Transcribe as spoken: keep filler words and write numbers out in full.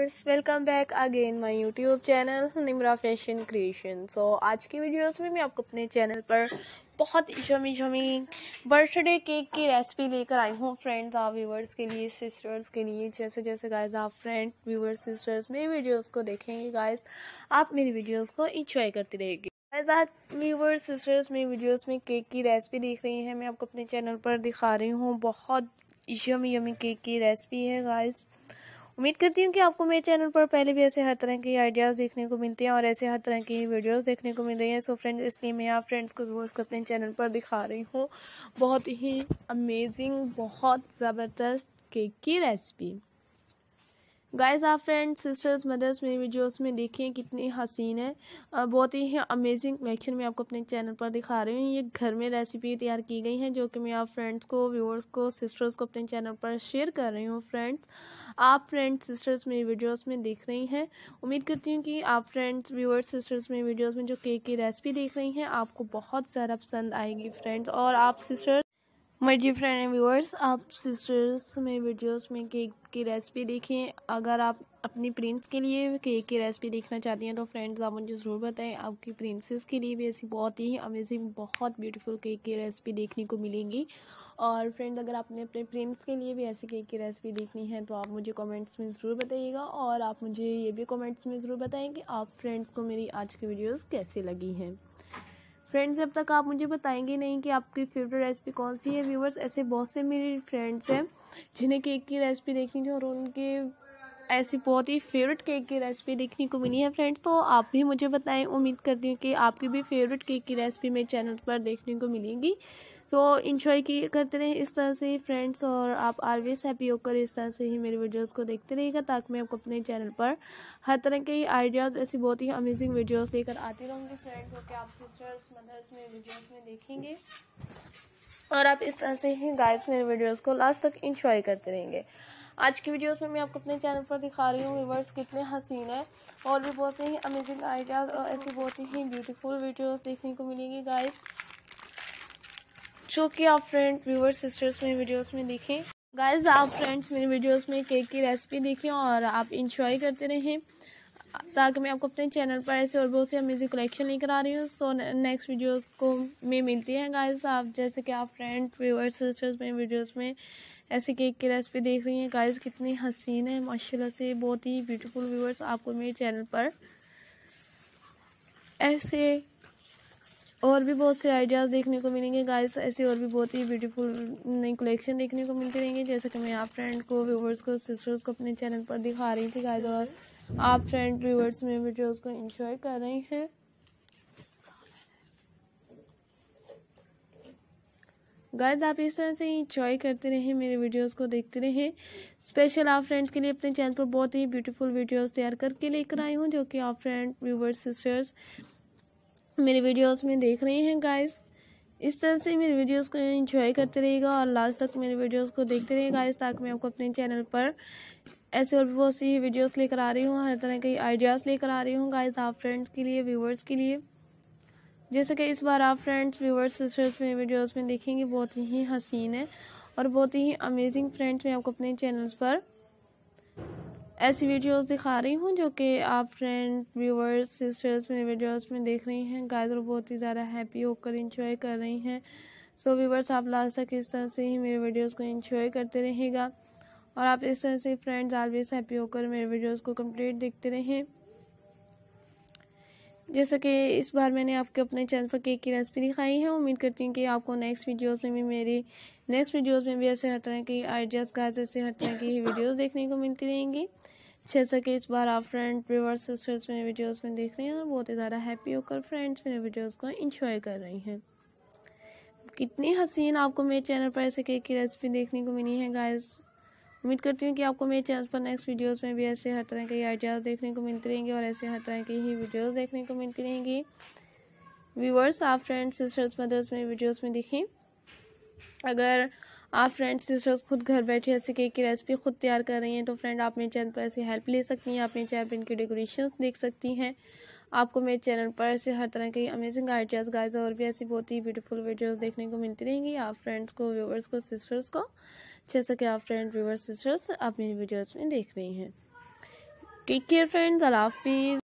Viewers, welcome back again my YouTube channel Nimra fashion creation. So आज की videos में मैं आपको अपने चैनल पर बहुत यमी यमी बर्थडे केक की रेसिपी लेकर आई हूँ फ्रेंड्स, आप व्यूअर्स के लिए, सिस्टर्स के लिए। जैसे जैसे गाइस आप फ्रेंड व्यूअर्स सिस्टर्स मेरी वीडियोस को देखेंगे गाइस, आप मेरी वीडियोस को इंजॉय करती रहेगी। गाइस आज व्यूअर्स सिस्टर्स मेरी वीडियोस में केक की रेसिपी देख रही हैं, मैं आपको अपने चैनल पर दिखा रही हूँ। बहुत यमी यमी केक की रेसिपी है गाइस। उम्मीद करती हूँ कि आपको मेरे चैनल पर पहले भी ऐसे हर तरह के आइडियाज़ देखने को मिलते हैं और ऐसे हर तरह की वीडियोस देखने को मिल रही हैं। सो फ्रेंड्स, इसलिए मैं आप फ्रेंड्स को व्यूअर्स को अपने चैनल पर दिखा रही हूँ बहुत ही अमेजिंग, बहुत ज़बरदस्त केक की रेसिपी। गाइस आप फ्रेंड्स सिस्टर्स मदर्स मेरी वीडियोस में देखिए कितनी हसीन है, बहुत ही अमेजिंग कलेक्शन में आपको अपने चैनल पर दिखा रही हूँ। ये घर में रेसिपी तैयार की गई है जो कि मैं आप फ्रेंड्स को, व्यूअर्स को, सिस्टर्स को अपने चैनल पर शेयर कर रही हूँ। फ्रेंड्स आप फ्रेंड्स सिस्टर्स मेरी वीडियोस में देख रही हैं, उम्मीद करती हूँ कि आप फ्रेंड्स व्यूअर्स सिस्टर्स मेरी वीडियोस में जो केक की रेसिपी देख रही हैं आपको बहुत ज़्यादा पसंद आएगी फ्रेंड्स। और आप sisters my dear friend and viewers, आप सिस्टर्स में वीडियोस में केक की रेसिपी देखें। अगर आप अपनी प्रिंस के लिए केक की रेसिपी देखना चाहती हैं तो फ्रेंड्स आप मुझे ज़रूर बताएं। आपकी प्रिंसेस के लिए भी ऐसी बहुत ही अमेजिंग, बहुत ब्यूटीफुल केक की रेसिपी देखने को मिलेंगी। और फ्रेंड्स अगर आपने अपने प्रिंस के लिए भी ऐसी केक की रेसिपी देखनी है तो आप मुझे कमेंट्स में ज़रूर बताइएगा। और आप मुझे ये भी कमेंट्स में ज़रूर बताएं कि आप फ्रेंड्स को मेरी आज की वीडियोज़ कैसी लगी हैं। फ्रेंड्स जब तक आप मुझे बताएंगे नहीं कि आपकी फेवरेट रेसिपी कौन सी है, व्यूअर्स ऐसे बहुत से मेरे फ्रेंड्स हैं जिन्हें केक की रेसिपी देखनी थी और उनके ऐसी बहुत ही फेवरेट केक की रेसिपी देखने को मिली है फ्रेंड्स, तो आप भी मुझे बताएं। उम्मीद करती हूँ कि आपकी भी फेवरेट केक की रेसिपी मेरे चैनल पर देखने को मिलेंगी। सो इंजॉय की करते रहें इस तरह से ही फ्रेंड्स, और आप ऑलवेज हैप्पी होकर इस तरह से ही मेरे वीडियोस को देखते रहिएगा ताकि मैं आपको अपने चैनल पर हर तरह के आइडियाज़, ऐसी बहुत ही अमेजिंग वीडियोस लेकर आती रहूँगी फ्रेंड्स, जो कि आप सिस्टर्स मदर्स मेरे वीडियोस में देखेंगे और आप इस तरह से ही गाइस मेरे वीडियोस को लास्ट तक इंजॉय करते रहेंगे। आज की वीडियोस में मैं आपको अपने चैनल पर दिखा रही हूँ व्यूअर्स कितने हसीन है और भी बहुत से ही अमेजिंग आइडियाज़ और ऐसी बहुत ही ब्यूटीफुल वीडियोस देखने को मिलेंगी गाइस, जो कि आप फ्रेंड व्यूअर्स सिस्टर्स मेरी वीडियोस में देखें। गाइस आप फ्रेंड्स मेरी वीडियोस में केक की रेसिपी देखें और आप इंजॉय करते रहें ताकि मैं आपको अपने चैनल पर ऐसे और बहुत सी अमेजिंग कलेक्शन लेकर आ रही हूँ। सो नेक्स्ट वीडियोस को में मिलती हैं गाइस। आप जैसे कि आप फ्रेंड व्यूअर्स सिस्टर्स मेरी वीडियोस में ऐसे केक की रेसिपी देख रही हैं गाइस, कितनी हसीन है माशाल्लाह से, बहुत ही ब्यूटीफुल। व्यूअर्स आपको मेरे चैनल पर ऐसे और भी बहुत से आइडियाज़ देखने को मिलेंगे गाइस, ऐसे और भी बहुत ही ब्यूटीफुल नई कलेक्शन देखने को मिलती रहेंगी। जैसे कि मैं आप फ्रेंड को, व्यूअर्स को, सिस्टर्स को अपने चैनल पर दिखा रही थी गाइस, और आप फ्रेंड व्यूअर्स में वीडियोस को एंजॉय कर रहे हैं। गाइस आप इस तरह से एंजॉय करते रहें, मेरे वीडियोस को देखते रहें। स्पेशल आप फ्रेंड्स के लिए अपने चैनल पर बहुत ही ब्यूटीफुल वीडियोस तैयार करके लेकर आई हूँ, जो कि आप फ्रेंड व्यूअर्स सिस्टर्स मेरे वीडियोस में देख रहे हैं गाइस। इस तरह से मेरे वीडियोस को एंजॉय करते रहेगा और लास्ट तक मेरे वीडियोस को देखते रहेगा गाइस, ताकि मैं आपको अपने चैनल पर ऐसे और भी बहुत सी वीडियोस लेकर आ रही हूँ, हर तरह के आइडियाज़ लेकर आ रही हूँ गाइस आप फ्रेंड्स के लिए, व्यूअर्स के लिए। जैसे कि इस बार आप फ्रेंड्स व्यूअर्स सिस्टर्स मेरे वीडियोस में देखेंगे, बहुत ही हसीन है और बहुत ही अमेजिंग फ्रेंड्स मैं आपको अपने चैनल्स पर ऐसी वीडियोस दिखा रही हूँ जो कि आप फ्रेंड व्यूअर्स सिस्टर्स मेरे वीडियोस में देख रही हैं गाइस, और बहुत ही ज़्यादा हैप्पी होकर एंजॉय कर रही हैं। सो व्यूअर्स आप लास्ट तक इस तरह से ही मेरे वीडियोस को एंजॉय करते रहेगा और आप इस तरह से फ्रेंड्स ऑलवेज हैप्पी होकर मेरे वीडियोस को कंप्लीट देखते रहें। जैसे कि इस बार मैंने आपको अपने चैनल पर केक की रेसिपी दिखाई है, उम्मीद करती हूँ कि आपको नेक्स्ट वीडियोस में भी मेरी नेक्स्ट वीडियोस में भी ऐसे हर तरह की आइडियाज़ का ऐसे हर तरह की वीडियोस देखने को मिलती रहेंगी। जैसा कि इस बार आप फ्रेंड व्यूअर्स सिस्टर्स मेरे वीडियोस में देख रहे हैं और बहुत ही ज़्यादा हैप्पी होकर फ्रेंड्स मेरे वीडियोस को एंजॉय कर रही हैं। कितनी हसीन आपको मेरे चैनल पर ऐसे केक की रेसिपी देखने को मिली है गाइस। उम्मीद करती हूँ कि आपको मेरे चैनल पर नेक्स्ट वीडियोस में भी ऐसे हर तरह के आइडियाज़ देखने को मिलते रहेंगे और ऐसे हर तरह की ही वीडियोस देखने को मिलती रहेंगी। व्यूअर्स आप फ्रेंड्स सिस्टर्स मदर्स मेरे वीडियोस में देखें। अगर आप फ्रेंड्स सिस्टर्स खुद घर बैठे ऐसे केक की रेसिपी खुद तैयार कर रही हैं तो फ्रेंड आप मेरे चैनल पर ऐसे हेल्प ले सकती हैं, आप मेरे चैनल पर इनकी डेकोरेशन देख सकती हैं। आपको मेरे चैनल पर ऐसे हर तरह के अमेजिंग आइडियाज़ गाइस और भी ऐसी बहुत ही ब्यूटीफुल वीडियोस देखने को मिलती रहेंगी आप फ्रेंड्स को, व्यूअर्स को, सिस्टर्स को, जैसा कि आप फ्रेंड व्यूअर्स सिस्टर्स आप मेरी वीडियोस में देख रही हैं। टेक केयर फ्रेंड्स, अल्लाह हाफिज़।